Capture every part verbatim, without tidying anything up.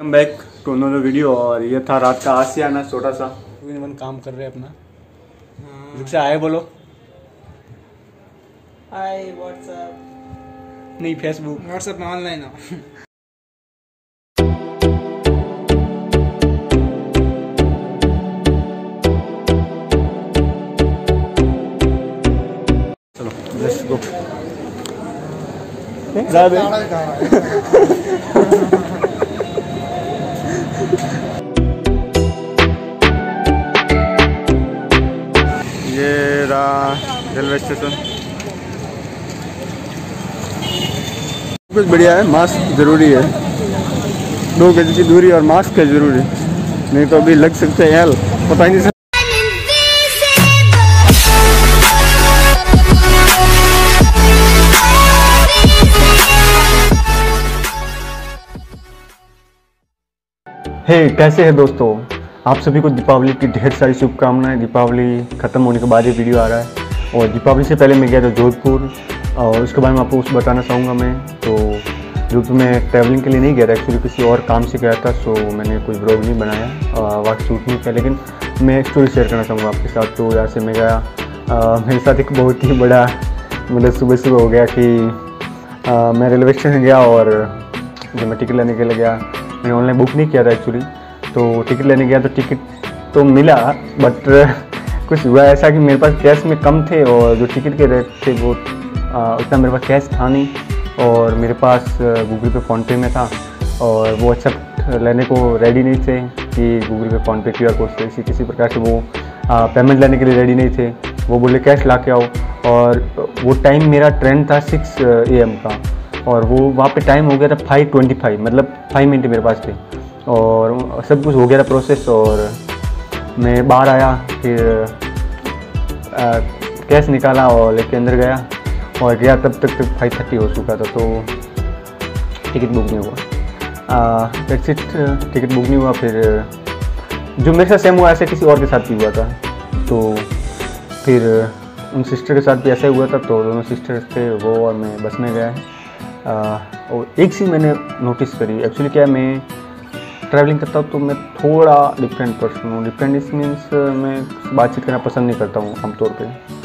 Welcome back to another video. और ये था रात का आशियाना छोटा सा मन काम कर रहे हैं अपना। से आए बोलो हाय व्हाट्सएप नहीं फेसबुक व्हाट्सएप में ऑनलाइन हो। चलो लेट्स गो। ये रहा रेलवे स्टेशन। कुछ बढ़िया है, मास्क जरूरी है, दो गज की दूरी और मास्क है जरूरी, नहीं तो अभी लग सकते हैं यार, पता ही नहीं। हे hey, कैसे हैं दोस्तों, आप सभी को दीपावली की ढेर सारी शुभकामनाएं। दीपावली ख़त्म होने के बाद ये वीडियो आ रहा है और दीपावली से पहले मैं गया था जोधपुर और उसके बारे में आपको कुछ बताना चाहूँगा। मैं तो जोधपुर में ट्रैवलिंग के लिए नहीं गया था, एक्चुअली किसी और काम से गया था, सो मैंने कोई ब्लॉग नहीं बनाया, वहाँ शूट नहीं किया, लेकिन मैं एक स्टोरी शेयर करना चाहूँगा आपके साथ। तो यहाँ से मैं गया, आ, मेरे साथ एक बहुत ही बड़ा मतलब सुबह सुबह हो गया कि आ, मैं रेलवे स्टेशन गया और जब मैं टिकट लेने के लिए गया, मैंने ऑनलाइन बुक नहीं किया था एक्चुअली, तो टिकट लेने गया तो टिकट तो मिला, बट कुछ हुआ ऐसा कि मेरे पास कैश में कम थे और जो टिकट के रेट थे वो आ, उतना मेरे पास कैश था नहीं, और मेरे पास गूगल पे फ़ोनपे में था और वो अच्छा लेने को रेडी नहीं थे कि गूगल पे फ़ोनपे क्यू आर कोड से इसी किसी प्रकार से वो आ, पेमेंट लेने के लिए रेडी नहीं थे। वो बोले कैश ला के आओ, और वो टाइम मेरा ट्रेन था सिक्स ए एम का और वो वहाँ पे टाइम हो गया था फाइव ट्वेंटी फाइव, मतलब फाइव मिनट मेरे पास थे और सब कुछ हो गया था प्रोसेस। और मैं बाहर आया, फिर आ, कैश निकाला और लेके अंदर गया और गया, तब तक तक फाइव थर्टी हो चुका था, तो टिकट बुक नहीं हुआ। दैट्स इट, टिकट बुक नहीं हुआ। फिर जो मेरे साथ सेम हुआ ऐसे किसी और के साथ भी हुआ था, तो फिर उन सिस्टर के साथ भी ऐसा हुआ था, तो दोनों सिस्टर्स थे वो और मैं बस में गया है। Uh, और एक चीज़ मैंने नोटिस करी, एक्चुअली क्या है, मैं ट्रैवलिंग करता हूँ तो मैं थोड़ा डिफरेंट पर्सन हूँ। डिफरेंट इस मीन्स मैं बातचीत करना पसंद नहीं करता हूँ आमतौर पे,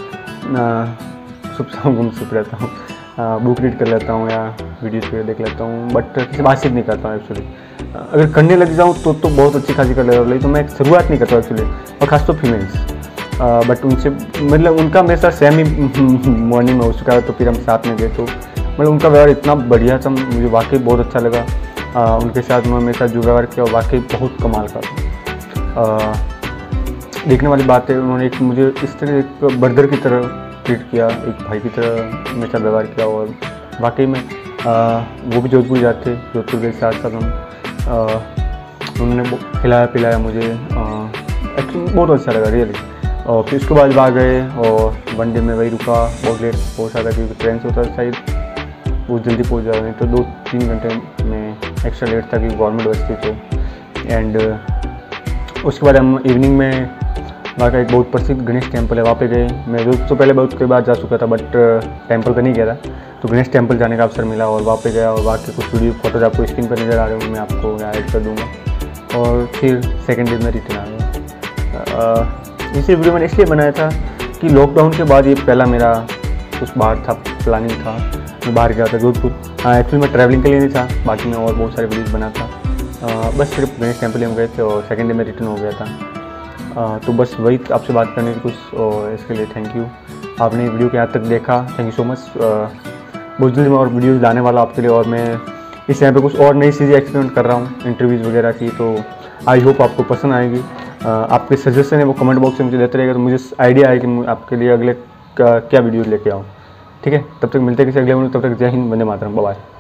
चुप सा गुम चुप रहता हूँ, बुक रीड कर लेता हूँ या वीडियोस वगैरह देख लेता हूँ, बट किसी बातचीत नहीं करता हूँ एक्चुअली। अगर करने लग जाऊँ तो तो बहुत अच्छी खासी कर लेता हूँ, तो मैं शुरुआत नहीं करता हूँ एक्चुअली, और खास तो फीमेल्स, बट उनसे मतलब उनका मेरे साथ सेम ही मॉर्निंग में हो चुका है, तो फिर हम साथ में गए, तो मतलब उनका व्यवहार इतना बढ़िया था, मुझे वाकई बहुत अच्छा लगा। आ, उनके साथ उन्होंने मेरे साथ जो व्यवहार किया वाकई बहुत कमाल का था। देखने वाली बात है, उन्होंने एक मुझे इस तरह एक ब्रदर की तरह ट्रीट किया, एक भाई की तरह मेरे साथ व्यवहार किया, और वाकई में आ, वो भी जोधपुर जाते, जोधपुर के साथ साथ हम उन्होंने खिलाया पिलाया मुझे, एक्चुअली बहुत अच्छा लगा रियली। और फिर उसके बाद आ गए और वन डे में वही रुका, बहुत लेट बहुत ज़्यादा, क्योंकि ट्रेन से होता था शायद बहुत जल्दी पहुंच जाए, नहीं तो दो तीन घंटे में एक्स्ट्रा लेट था, क्योंकि गवर्नमेंट बस थी तो। एंड उसके बाद हम इवनिंग में वहाँ का एक बहुत प्रसिद्ध गणेश टेम्पल है, वहाँ पे गए। मैं रोज तो पहले बहुत कई बार जा चुका था, बट टेम्पल पे नहीं गया था, तो गणेश टेम्पल जाने का अवसर मिला और वहाँ पे गया, और वहाँ के कुछ वीडियो फोटोज आपको स्क्रीन पर नज़र आ रहे हैं, मैं आपको यहाँ ऐड कर दूँगा। और फिर सेकेंड डे में रिटर्न आ गया। इसी वीडियो मैंने इसलिए बनाया था कि लॉकडाउन के बाद ये पहला मेरा कुछ बाहर था, प्लानिंग था, मैं बाहर गया था जोधपुर। हाँ एक्चुअली मैं ट्रैवलिंग के लिए नहीं था, बाकी मैं और बहुत सारे वीडियोस बना था, आ, बस सिर्फ गणेश टेम्पल में गए थे और सेकेंड डे में रिटर्न हो गया था। आ, तो बस वही आपसे बात करने की कुछ, और इसके लिए थैंक यू, आपने वीडियो के यहाँ तक देखा, थैंक यू सो मच। बहुत जल्दी मैं और वीडियोज़ लाने वाला आपके लिए, और मैं इस यहाँ पर कुछ और नई चीज़ें एक्सपेरिमेंट कर रहा हूँ, इंटरव्यूज़ वगैरह की, तो आई होप आपको पसंद आएगी। आपके सजेशन है वो कमेंट बॉक्स में मुझे देते रहेगा, तो मुझे आइडिया है कि आपके लिए अगले क्या वीडियो लेके आऊँ। ठीक है, तब तक मिलते हैं किसी अगले वीडियो, तब तक जय हिंद, वंदे मातरम, बाय बाय।